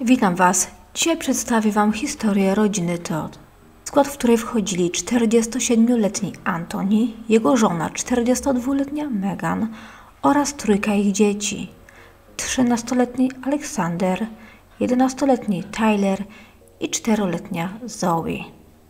Witam Was. Dzisiaj przedstawię Wam historię rodziny Todd, w skład której wchodzili 47-letni Anthony, jego żona 42-letnia Megan oraz trójka ich dzieci: 13-letni Alexander, 11-letni Tyler i 4-letnia Zoe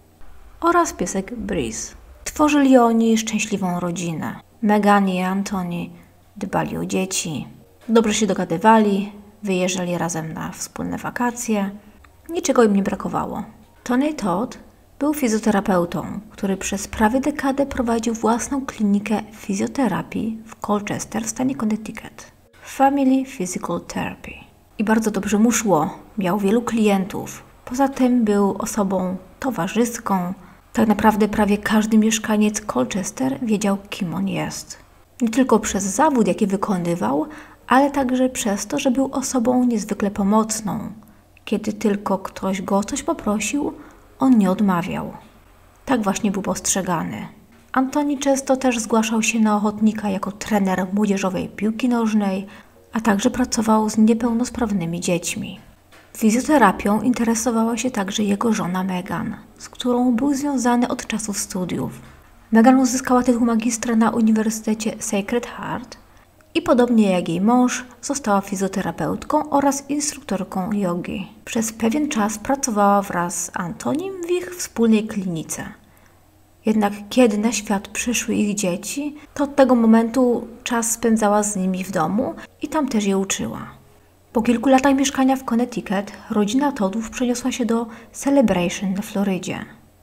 oraz piesek Breeze. Tworzyli oni szczęśliwą rodzinę. Megan i Anthony dbali o dzieci, dobrze się dogadywali, wyjeżdżali razem na wspólne wakacje. Niczego im nie brakowało. Tony Todd był fizjoterapeutą, który przez prawie dekadę prowadził własną klinikę fizjoterapii w Colchester w stanie Connecticut. Family Physical Therapy. I bardzo dobrze mu szło. Miał wielu klientów. Poza tym był osobą towarzyską. Tak naprawdę prawie każdy mieszkaniec Colchester wiedział, kim on jest. Nie tylko przez zawód, jaki wykonywał, ale także przez to, że był osobą niezwykle pomocną. Kiedy tylko ktoś go o coś poprosił, on nie odmawiał. Tak właśnie był postrzegany. Anthony często też zgłaszał się na ochotnika jako trener młodzieżowej piłki nożnej, a także pracował z niepełnosprawnymi dziećmi. Fizjoterapią interesowała się także jego żona Megan, z którą był związany od czasów studiów. Megan uzyskała tytuł magistra na Uniwersytecie Sacred Heart i podobnie jak jej mąż została fizjoterapeutką oraz instruktorką jogi. Przez pewien czas pracowała wraz z Antonim w ich wspólnej klinice. Jednak kiedy na świat przyszły ich dzieci, to od tego momentu czas spędzała z nimi w domu i tam też je uczyła. Po kilku latach mieszkania w Connecticut rodzina Toddów przeniosła się do Celebration na Florydzie.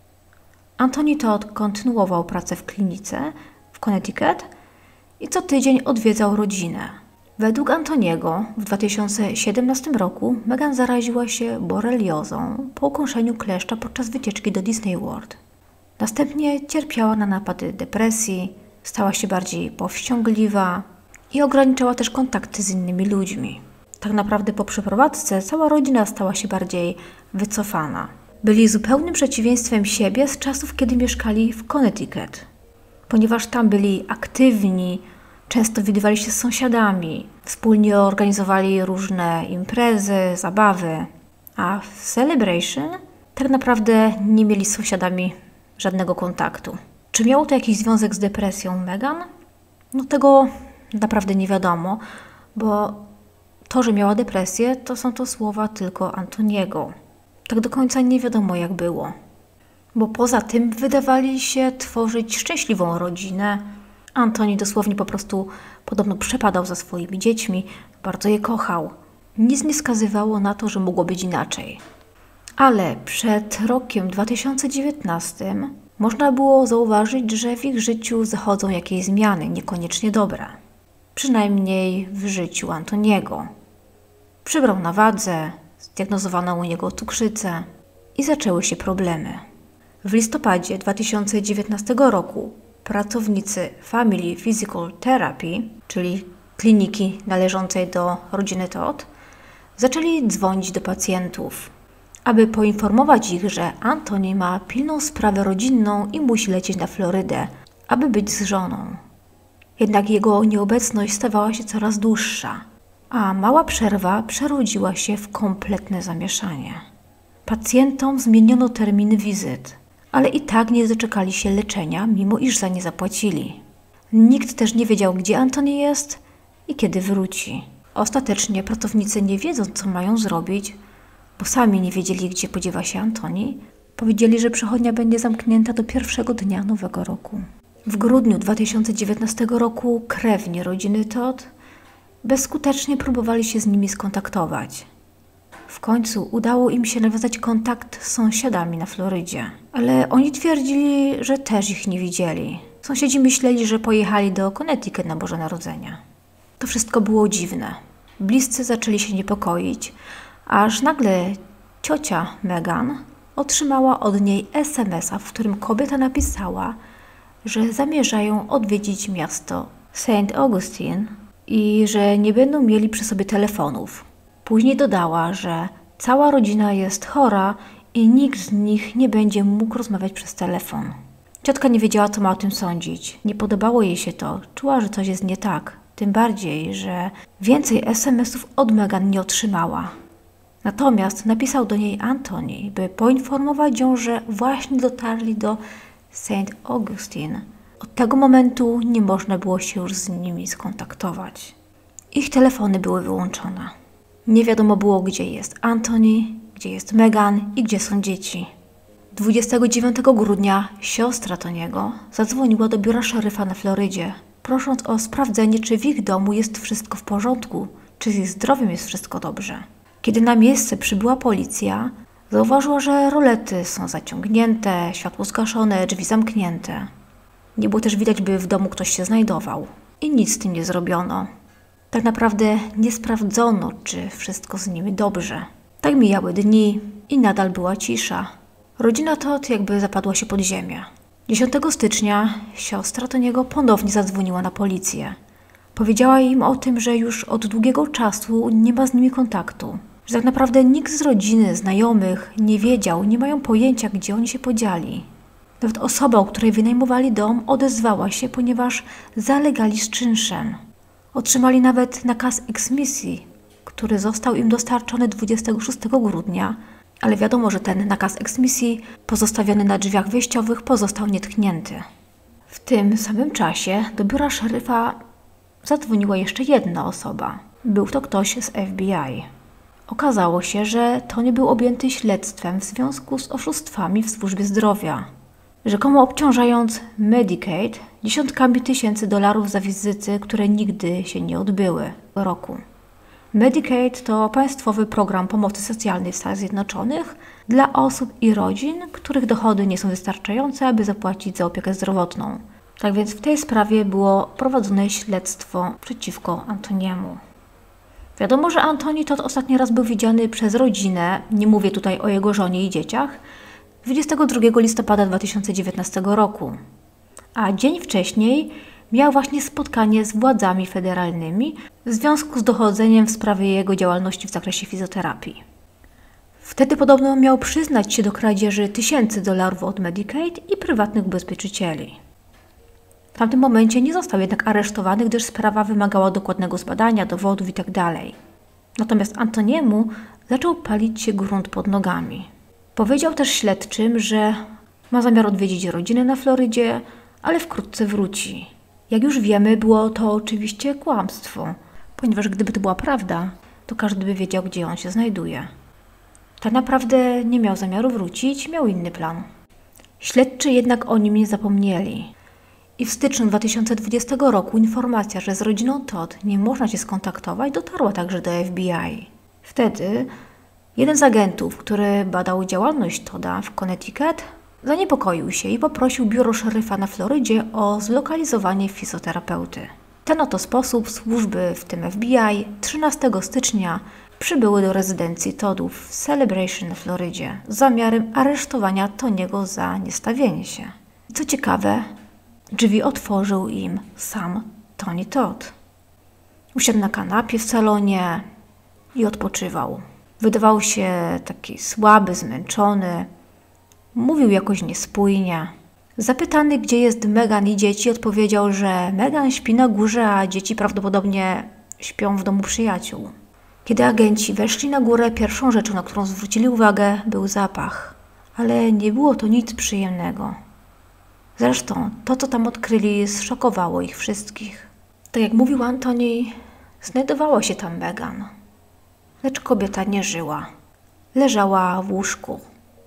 Anthony Todd kontynuował pracę w klinice w Connecticut i co tydzień odwiedzał rodzinę. Według Antoniego w 2017 roku Megan zaraziła się boreliozą po ukąszeniu kleszcza podczas wycieczki do Disney World. Następnie cierpiała na napady depresji, stała się bardziej powściągliwa i ograniczała też kontakty z innymi ludźmi. Tak naprawdę po przeprowadzce cała rodzina stała się bardziej wycofana. Byli zupełnym przeciwieństwem siebie z czasów, kiedy mieszkali w Connecticut. Ponieważ tam byli aktywni, często widywali się z sąsiadami, wspólnie organizowali różne imprezy, zabawy, a w Celebration tak naprawdę nie mieli z sąsiadami żadnego kontaktu. Czy miało to jakiś związek z depresją Megan? No tego naprawdę nie wiadomo, bo to, że miała depresję, to są to słowa tylko Antoniego. Tak do końca nie wiadomo, jak było. Bo poza tym wydawali się tworzyć szczęśliwą rodzinę. Anthony dosłownie po prostu podobno przepadał za swoimi dziećmi, bardzo je kochał. Nic nie wskazywało na to, że mogło być inaczej. Ale przed rokiem 2019 można było zauważyć, że w ich życiu zachodzą jakieś zmiany, niekoniecznie dobre. Przynajmniej w życiu Antoniego. Przybrał na wadze, zdiagnozowano u niego cukrzycę i zaczęły się problemy. W listopadzie 2019 roku pracownicy Family Physical Therapy, czyli kliniki należącej do rodziny Todd, zaczęli dzwonić do pacjentów, aby poinformować ich, że Anthony ma pilną sprawę rodzinną i musi lecieć na Florydę, aby być z żoną. Jednak jego nieobecność stawała się coraz dłuższa, a mała przerwa przerodziła się w kompletne zamieszanie. Pacjentom zmieniono terminy wizyt, ale i tak nie doczekali się leczenia, mimo iż za nie zapłacili. Nikt też nie wiedział, gdzie Anthony jest i kiedy wróci. Ostatecznie pracownicy, nie wiedząc, co mają zrobić, bo sami nie wiedzieli, gdzie podziewa się Anthony, powiedzieli, że przychodnia będzie zamknięta do pierwszego dnia nowego roku. W grudniu 2019 roku krewni rodziny Todd bezskutecznie próbowali się z nimi skontaktować. W końcu udało im się nawiązać kontakt z sąsiadami na Florydzie, ale oni twierdzili, że też ich nie widzieli. Sąsiedzi myśleli, że pojechali do Connecticut na Boże Narodzenie. To wszystko było dziwne. Bliscy zaczęli się niepokoić, aż nagle ciocia Megan otrzymała od niej SMS-a, w którym kobieta napisała, że zamierzają odwiedzić miasto St. Augustine i że nie będą mieli przy sobie telefonów. Później dodała, że cała rodzina jest chora i nikt z nich nie będzie mógł rozmawiać przez telefon. Ciotka nie wiedziała, co ma o tym sądzić. Nie podobało jej się to, czuła, że coś jest nie tak. Tym bardziej, że więcej SMS-ów od Megan nie otrzymała. Natomiast napisał do niej Antoni, by poinformować ją, że właśnie dotarli do St. Augustine. Od tego momentu nie można było się już z nimi skontaktować. Ich telefony były wyłączone. Nie wiadomo było, gdzie jest Antoni, gdzie jest Megan i gdzie są dzieci. 29 grudnia siostra Toniego zadzwoniła do biura szeryfa na Florydzie, prosząc o sprawdzenie, czy w ich domu jest wszystko w porządku, czy z ich zdrowiem jest wszystko dobrze. Kiedy na miejsce przybyła policja, zauważyła, że rolety są zaciągnięte, światło zgaszone, drzwi zamknięte. Nie było też widać, by w domu ktoś się znajdował i nic z tym nie zrobiono. Tak naprawdę nie sprawdzono, czy wszystko z nimi dobrze. Tak mijały dni i nadal była cisza. Rodzina Todd jakby zapadła się pod ziemię. 10 stycznia siostra Toniego ponownie zadzwoniła na policję. Powiedziała im o tym, że już od długiego czasu nie ma z nimi kontaktu. Że tak naprawdę nikt z rodziny, znajomych nie wiedział, nie mają pojęcia, gdzie oni się podzieli. Nawet osoba, u której wynajmowali dom, odezwała się, ponieważ zalegali z czynszem. Otrzymali nawet nakaz eksmisji, który został im dostarczony 26 grudnia, ale wiadomo, że ten nakaz eksmisji pozostawiony na drzwiach wejściowych pozostał nietknięty. W tym samym czasie do biura szeryfa zadzwoniła jeszcze jedna osoba. Był to ktoś z FBI. Okazało się, że Tony był objęty śledztwem w związku z oszustwami w służbie zdrowia, rzekomo obciążając Medicaid dziesiątkami tysięcy dolarów za wizyty, które nigdy się nie odbyły roku. Medicaid to państwowy program pomocy socjalnej w Stanach Zjednoczonych dla osób i rodzin, których dochody nie są wystarczające, aby zapłacić za opiekę zdrowotną. Tak więc w tej sprawie było prowadzone śledztwo przeciwko Antoniemu. Wiadomo, że Antoni Todd ostatni raz był widziany przez rodzinę, nie mówię tutaj o jego żonie i dzieciach, 22 listopada 2019 roku. A dzień wcześniej miał właśnie spotkanie z władzami federalnymi w związku z dochodzeniem w sprawie jego działalności w zakresie fizjoterapii. Wtedy podobno miał przyznać się do kradzieży tysięcy dolarów od Medicaid i prywatnych ubezpieczycieli. W tamtym momencie nie został jednak aresztowany, gdyż sprawa wymagała dokładnego zbadania, dowodów itd. Natomiast Antoniemu zaczął palić się grunt pod nogami. Powiedział też śledczym, że ma zamiar odwiedzić rodzinę na Florydzie, ale wkrótce wróci. Jak już wiemy, było to oczywiście kłamstwo, ponieważ gdyby to była prawda, to każdy by wiedział, gdzie on się znajduje. Tak naprawdę nie miał zamiaru wrócić, miał inny plan. Śledczy jednak o nim nie zapomnieli. I w styczniu 2020 roku informacja, że z rodziną Todd nie można się skontaktować, dotarła także do FBI. Wtedy jeden z agentów, który badał działalność Todda w Connecticut, zaniepokoił się i poprosił biuro szeryfa na Florydzie o zlokalizowanie fizjoterapeuty. W ten oto sposób służby, w tym FBI, 13 stycznia przybyły do rezydencji Toddów w Celebration na Florydzie z zamiarem aresztowania Toniego za niestawienie się. Co ciekawe, drzwi otworzył im sam Tony Todd. Usiadł na kanapie w salonie i odpoczywał. Wydawał się taki słaby, zmęczony. Mówił jakoś niespójnie. Zapytany, gdzie jest Megan i dzieci, odpowiedział, że Megan śpi na górze, a dzieci prawdopodobnie śpią w domu przyjaciół. Kiedy agenci weszli na górę, pierwszą rzeczą, na którą zwrócili uwagę, był zapach. Ale nie było to nic przyjemnego. Zresztą to, co tam odkryli, zszokowało ich wszystkich. Tak jak mówił Antoni, znajdowała się tam Megan. Lecz kobieta nie żyła. Leżała w łóżku,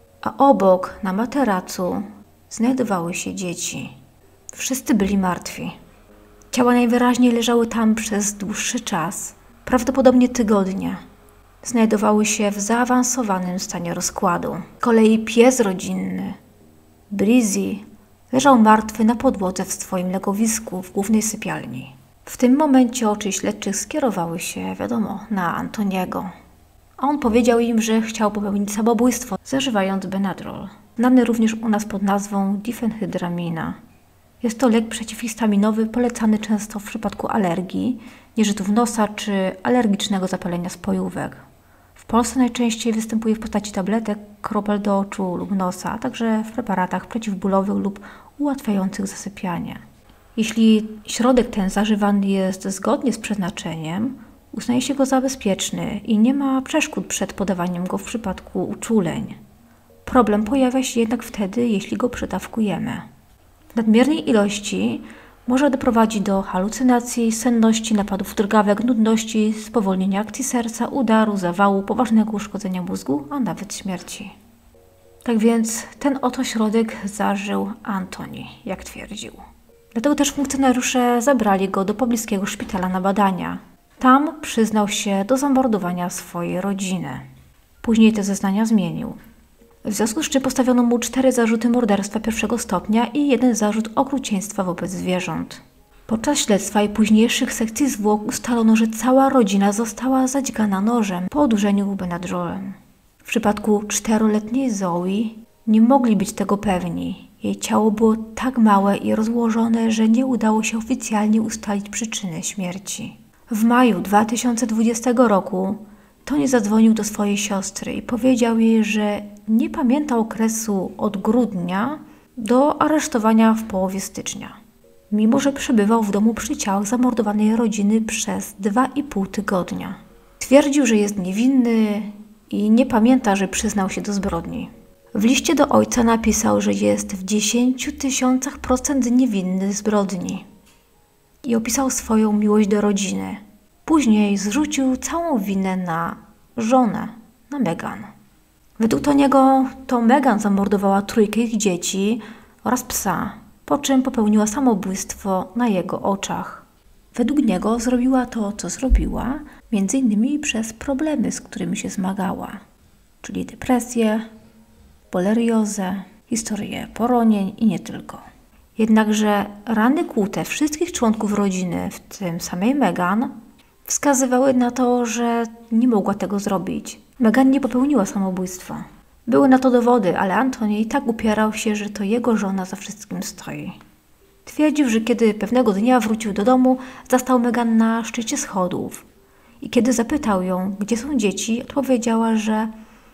a obok, na materacu, znajdowały się dzieci. Wszyscy byli martwi. Ciała najwyraźniej leżały tam przez dłuższy czas, prawdopodobnie tygodnie. Znajdowały się w zaawansowanym stanie rozkładu. Z kolei pies rodzinny, Breezy, leżał martwy na podłodze w swoim legowisku w głównej sypialni. W tym momencie oczy śledczych skierowały się, wiadomo, na Antoniego. A on powiedział im, że chciał popełnić samobójstwo, zażywając Benadryl, znany również u nas pod nazwą difenhydramina. Jest to lek przeciwhistaminowy polecany często w przypadku alergii, nieżytów nosa czy alergicznego zapalenia spojówek. W Polsce najczęściej występuje w postaci tabletek, kropel do oczu lub nosa, a także w preparatach przeciwbólowych lub ułatwiających zasypianie. Jeśli środek ten zażywany jest zgodnie z przeznaczeniem, Uznaje się go za bezpieczny i nie ma przeszkód przed podawaniem go w przypadku uczuleń. Problem pojawia się jednak wtedy, jeśli go przedawkujemy. W nadmiernej ilości może doprowadzić do halucynacji, senności, napadów drgawek, nudności, spowolnienia akcji serca, udaru, zawału, poważnego uszkodzenia mózgu, a nawet śmierci. Tak więc ten oto środek zażył Antoni, jak twierdził. Dlatego też funkcjonariusze zabrali go do pobliskiego szpitala na badania. Tam przyznał się do zamordowania swojej rodziny. Później te zeznania zmienił. W związku z czym postawiono mu 4 zarzuty morderstwa pierwszego stopnia i 1 zarzut okrucieństwa wobec zwierząt. Podczas śledztwa i późniejszych sekcji zwłok ustalono, że cała rodzina została zadźgana nożem po odurzeniu Benadrolem. W przypadku 4-letniej Zoe nie mogli być tego pewni. Jej ciało było tak małe i rozłożone, że nie udało się oficjalnie ustalić przyczyny śmierci. W maju 2020 roku Tony zadzwonił do swojej siostry i powiedział jej, że nie pamięta okresu od grudnia do aresztowania w połowie stycznia, mimo że przebywał w domu przy ciałach zamordowanej rodziny przez 2,5 tygodnia. Twierdził, że jest niewinny i nie pamięta, że przyznał się do zbrodni. W liście do ojca napisał, że jest w 10 000% niewinny zbrodni i opisał swoją miłość do rodziny. Później zrzucił całą winę na żonę, na Megan. Według Tony'ego to Megan zamordowała 3 ich dzieci oraz psa, po czym popełniła samobójstwo na jego oczach. Według niego zrobiła to, co zrobiła, m.in. przez problemy, z którymi się zmagała, czyli depresję, poleriozę, historię poronień i nie tylko. Jednakże rany kłute wszystkich członków rodziny, w tym samej Megan, wskazywały na to, że nie mogła tego zrobić. Megan nie popełniła samobójstwa. Były na to dowody, ale Antony i tak upierał się, że to jego żona za wszystkim stoi. Twierdził, że kiedy pewnego dnia wrócił do domu, zastał Megan na szczycie schodów. I kiedy zapytał ją, gdzie są dzieci, odpowiedziała, że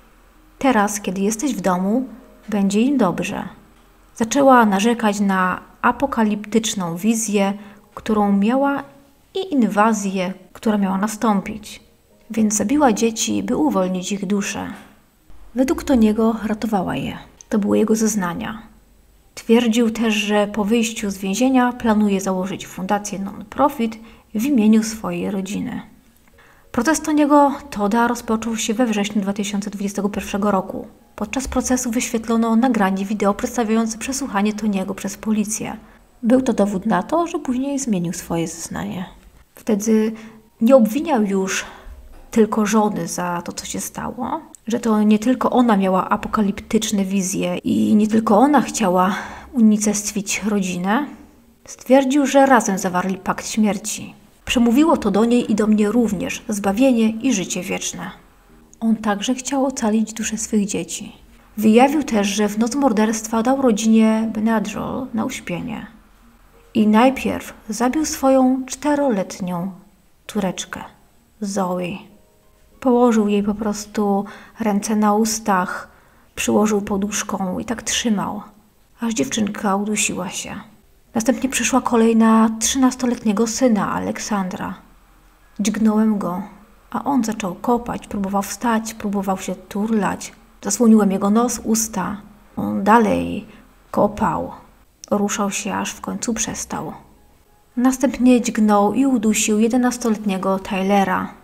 teraz, kiedy jesteś w domu, będzie im dobrze. Zaczęła narzekać na apokaliptyczną wizję, którą miała i inwazję, która miała nastąpić. Więc zabiła dzieci, by uwolnić ich duszę. Według Tony'ego ratowała je. To były jego zeznania. Twierdził też, że po wyjściu z więzienia planuje założyć fundację non-profit w imieniu swojej rodziny. Proces Tony'ego Todda rozpoczął się we wrześniu 2021 roku. Podczas procesu wyświetlono nagranie wideo przedstawiające przesłuchanie Tony'ego przez policję. Był to dowód na to, że później zmienił swoje zeznanie. Wtedy nie obwiniał już tylko żony za to, co się stało, że to nie tylko ona miała apokaliptyczne wizje i nie tylko ona chciała unicestwić rodzinę. Stwierdził, że razem zawarli pakt śmierci. Przemówiło to do niej i do mnie również zbawienie i życie wieczne. On także chciał ocalić duszę swych dzieci. Wyjawił też, że w noc morderstwa dał rodzinie Benadryl na uśpienie. I najpierw zabił swoją 4-letnią córeczkę, Zoe. Położył jej po prostu ręce na ustach, przyłożył poduszką i tak trzymał, aż dziewczynka udusiła się. Następnie przyszła kolej na 13-letniego syna, Aleksandra. Dźgnąłem go, a on zaczął kopać, próbował wstać, próbował się turlać. Zasłoniłem jego nos, usta. On dalej kopał. Ruszał się, aż w końcu przestał. Następnie dźgnął i udusił 11-letniego Tylera.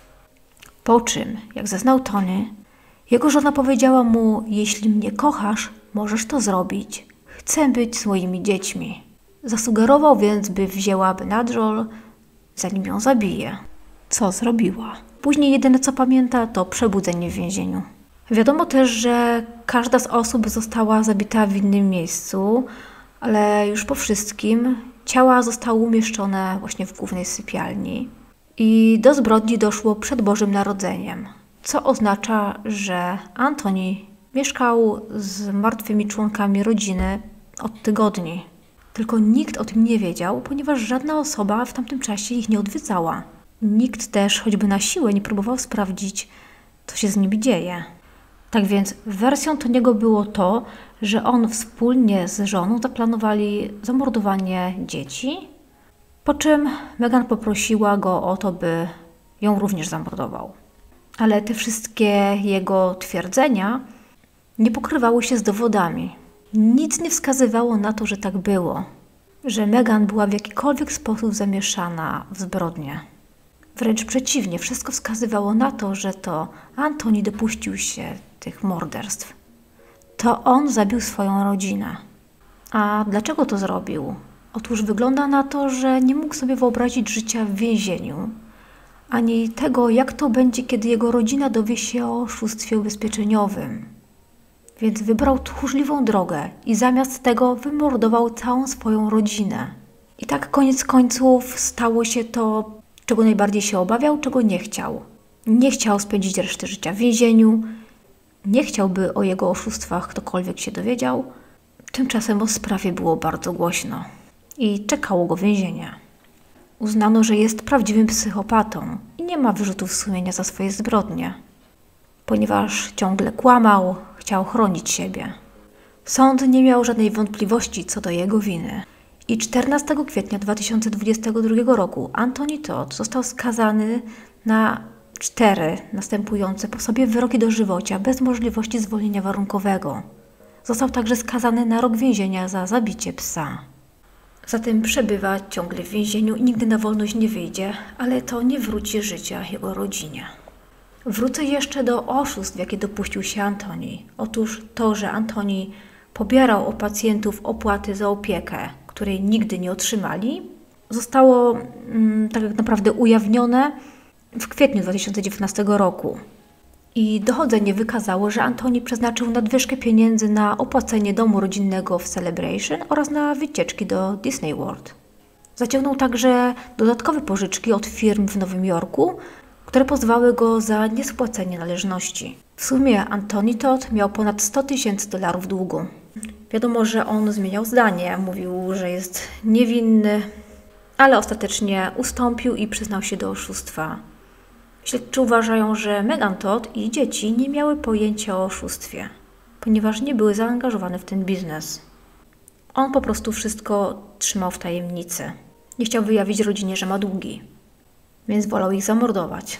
Po czym, jak zeznał Tony, jego żona powiedziała mu: jeśli mnie kochasz, możesz to zrobić. Chcę być z moimi dziećmi. Zasugerował więc, by wzięła Benadryl, zanim ją zabije. Co zrobiła? Później jedyne co pamięta to przebudzenie w więzieniu. Wiadomo też, że każda z osób została zabita w innym miejscu, ale już po wszystkim ciała zostały umieszczone właśnie w głównej sypialni. I do zbrodni doszło przed Bożym Narodzeniem, co oznacza, że Antony mieszkał z martwymi członkami rodziny od tygodni. Tylko nikt o tym nie wiedział, ponieważ żadna osoba w tamtym czasie ich nie odwiedzała. Nikt też choćby na siłę nie próbował sprawdzić, co się z nimi dzieje. Tak więc wersją Tony'ego było to, że on wspólnie z żoną zaplanowali zamordowanie dzieci, po czym Megan poprosiła go o to, by ją również zamordował. Ale te wszystkie jego twierdzenia nie pokrywały się z dowodami. Nic nie wskazywało na to, że tak było, że Meghan była w jakikolwiek sposób zamieszana w zbrodnię. Wręcz przeciwnie, wszystko wskazywało na to, że to Anthony dopuścił się tych morderstw. To on zabił swoją rodzinę. A dlaczego to zrobił? Otóż wygląda na to, że nie mógł sobie wyobrazić życia w więzieniu, ani tego, jak to będzie, kiedy jego rodzina dowie się o oszustwie ubezpieczeniowym. Więc wybrał tchórzliwą drogę i zamiast tego wymordował całą swoją rodzinę. I tak koniec końców stało się to, czego najbardziej się obawiał, czego nie chciał. Nie chciał spędzić reszty życia w więzieniu, nie chciał, by o jego oszustwach ktokolwiek się dowiedział. Tymczasem o sprawie było bardzo głośno i czekało go więzienie. Uznano, że jest prawdziwym psychopatą i nie ma wyrzutów sumienia za swoje zbrodnie, ponieważ ciągle kłamał, chciał chronić siebie. Sąd nie miał żadnej wątpliwości co do jego winy. I 14 kwietnia 2022 roku Anthony Todd został skazany na 4 następujące po sobie wyroki dożywocia bez możliwości zwolnienia warunkowego. Został także skazany na rok więzienia za zabicie psa. Zatem przebywa ciągle w więzieniu i nigdy na wolność nie wyjdzie, ale to nie wróci życia jego rodzinie. Wrócę jeszcze do oszustw, w jakie dopuścił się Anthony. Otóż to, że Anthony pobierał od pacjentów opłaty za opiekę, której nigdy nie otrzymali, zostało tak naprawdę ujawnione w kwietniu 2019 roku. I dochodzenie wykazało, że Anthony przeznaczył nadwyżkę pieniędzy na opłacenie domu rodzinnego w Celebration oraz na wycieczki do Disney World. Zaciągnął także dodatkowe pożyczki od firm w Nowym Jorku, które pozwały go za niespłacenie należności. W sumie Anthony Todd miał ponad $100,000 długu. Wiadomo, że on zmieniał zdanie, mówił, że jest niewinny, ale ostatecznie ustąpił i przyznał się do oszustwa. Śledczy uważają, że Meghan Todd i dzieci nie miały pojęcia o oszustwie, ponieważ nie były zaangażowane w ten biznes. On po prostu wszystko trzymał w tajemnicy. Nie chciał wyjawić rodzinie, że ma długi, więc wolał ich zamordować.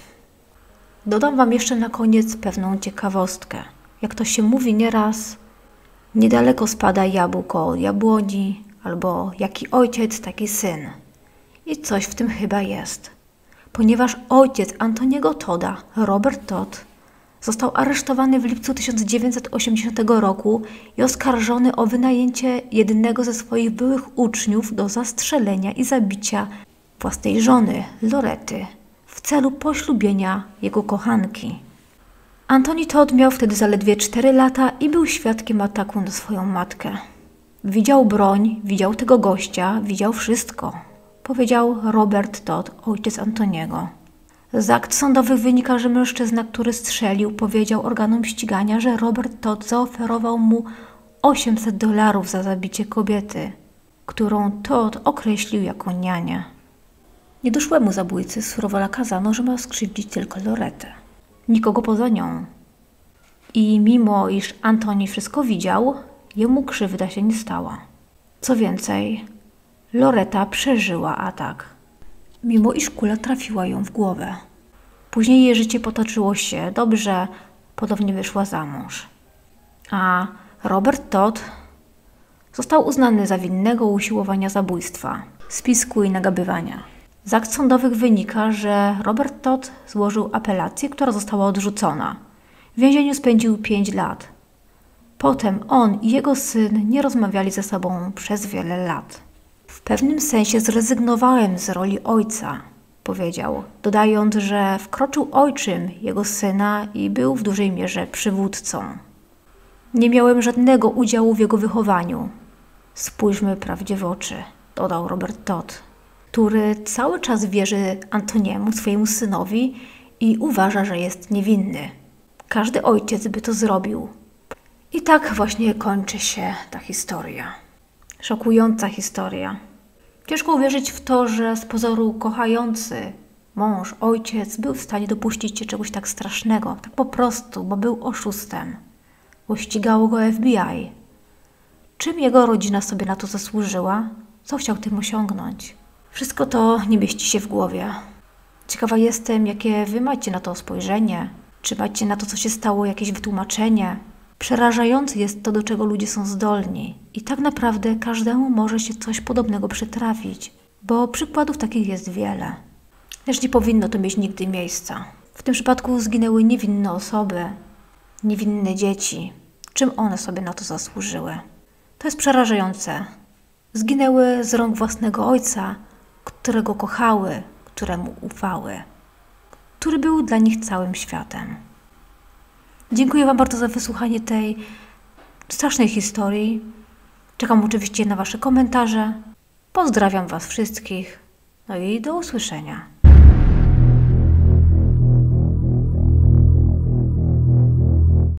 Dodam Wam jeszcze na koniec pewną ciekawostkę. Jak to się mówi nieraz, niedaleko spada jabłko od jabłoni, albo jaki ojciec, taki syn. I coś w tym chyba jest. Ponieważ ojciec Anthony'ego Todda, Robert Todd, został aresztowany w lipcu 1980 roku i oskarżony o wynajęcie jednego ze swoich byłych uczniów do zastrzelenia i zabicia własnej żony, Loretty, w celu poślubienia jego kochanki. Anthony Todd miał wtedy zaledwie 4 lata i był świadkiem ataku na swoją matkę. Widział broń, widział tego gościa, widział wszystko. Powiedział Robert Todd, ojciec Antoniego. Z akt sądowych wynika, że mężczyzna, który strzelił, powiedział organom ścigania, że Robert Todd zaoferował mu $800 za zabicie kobiety, którą Todd określił jako nianię. Niedoszłemu zabójcy surowo nakazano, że ma skrzywdzić tylko Lorettę. Nikogo poza nią. I mimo iż Anthony wszystko widział, jemu krzywda się nie stała. Co więcej, Loretta przeżyła atak, mimo iż kula trafiła ją w głowę. Później jej życie potoczyło się dobrze, podobnie wyszła za mąż. A Robert Todd został uznany za winnego usiłowania zabójstwa, spisku i nagabywania. Z akt sądowych wynika, że Robert Todd złożył apelację, która została odrzucona. W więzieniu spędził 5 lat. Potem on i jego syn nie rozmawiali ze sobą przez wiele lat. W pewnym sensie zrezygnowałem z roli ojca, powiedział, dodając, że wkroczył ojczym jego syna i był w dużej mierze przywódcą. Nie miałem żadnego udziału w jego wychowaniu. Spójrzmy prawdzie w oczy, dodał Robert Todd, który cały czas wierzy Antoniemu, swojemu synowi i uważa, że jest niewinny. Każdy ojciec by to zrobił. I tak właśnie kończy się ta historia. Szokująca historia. Ciężko uwierzyć w to, że z pozoru kochający mąż, ojciec był w stanie dopuścić się czegoś tak strasznego, tak po prostu, bo był oszustem, bo ścigało go FBI. Czym jego rodzina sobie na to zasłużyła? Co chciał tym osiągnąć? Wszystko to nie mieści się w głowie. Ciekawa jestem, jakie wy macie na to spojrzenie. Czy macie na to, co się stało, jakieś wytłumaczenie? Przerażające jest to, do czego ludzie są zdolni. I tak naprawdę każdemu może się coś podobnego przytrafić, bo przykładów takich jest wiele. Lecz nie powinno to mieć nigdy miejsca. W tym przypadku zginęły niewinne osoby, niewinne dzieci. Czym one sobie na to zasłużyły? To jest przerażające. Zginęły z rąk własnego ojca, którego kochały, któremu ufały, który był dla nich całym światem. Dziękuję wam bardzo za wysłuchanie tej strasznej historii. Czekam oczywiście na wasze komentarze. Pozdrawiam was wszystkich. No i do usłyszenia.